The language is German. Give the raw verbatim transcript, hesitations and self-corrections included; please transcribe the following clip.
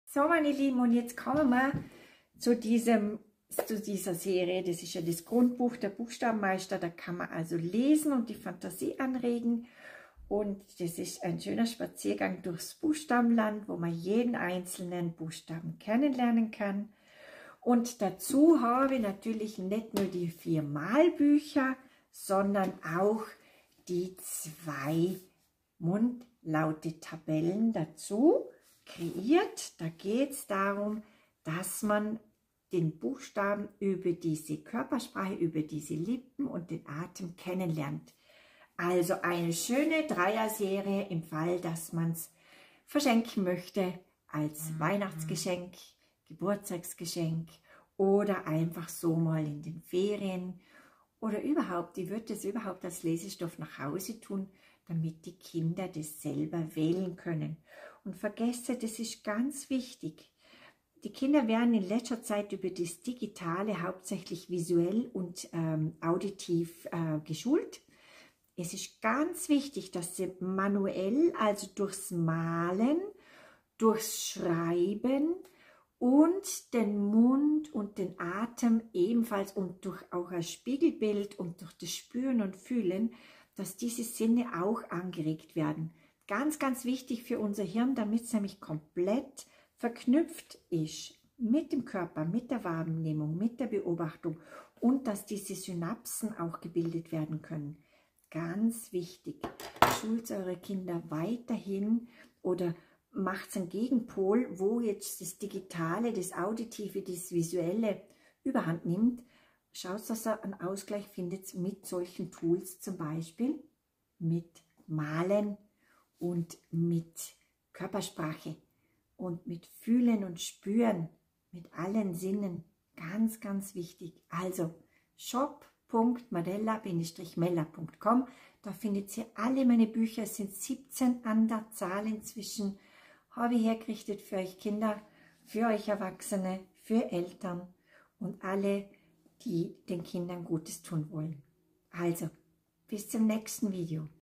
So, meine Lieben, und jetzt kommen wir zu, diesem, zu dieser Serie. Das ist ja das Grundbuch der Buchstabenmeister. Da kann man also lesen und die Fantasie anregen. Und das ist ein schöner Spaziergang durchs Buchstabenland, wo man jeden einzelnen Buchstaben kennenlernen kann. Und dazu habe ich natürlich nicht nur die vier Malbücher, sondern auch die zwei Mundlaute-Tabellen dazu kreiert. Da geht es darum, dass man den Buchstaben über diese Körpersprache, über diese Lippen und den Atem kennenlernt. Also eine schöne Dreier-Serie im Fall, dass man es verschenken möchte als mhm. Weihnachtsgeschenk, Geburtstagsgeschenk oder einfach so mal in den Ferien oder überhaupt, ich würde es überhaupt als Lesestoff nach Hause tun, damit die Kinder das selber wählen können. Und vergesse, das ist ganz wichtig. Die Kinder werden in letzter Zeit über das Digitale hauptsächlich visuell und ähm, auditiv äh, geschult. Es ist ganz wichtig, dass sie manuell, also durchs Malen, durchs Schreiben und den Mund und den Atem ebenfalls und durch auch ein Spiegelbild und durch das Spüren und Fühlen, dass diese Sinne auch angeregt werden. Ganz, ganz wichtig für unser Hirn, damit es nämlich komplett verknüpft ist mit dem Körper, mit der Wahrnehmung, mit der Beobachtung und dass diese Synapsen auch gebildet werden können. Ganz wichtig, schult eure Kinder weiterhin oder macht einen Gegenpol, wo jetzt das Digitale, das Auditive, das Visuelle überhand nimmt. Schaut, dass ihr einen Ausgleich findet mit solchen Tools, zum Beispiel mit Malen und mit Körpersprache und mit Fühlen und Spüren, mit allen Sinnen. Ganz, ganz wichtig. Also shop punkt madella Bindestrich mella punkt com, da findet ihr alle meine Bücher. Es sind siebzehn an der Zahl inzwischen. Habe ich hergerichtet für euch Kinder, für euch Erwachsene, für Eltern und alle, die den Kindern Gutes tun wollen. Also, bis zum nächsten Video.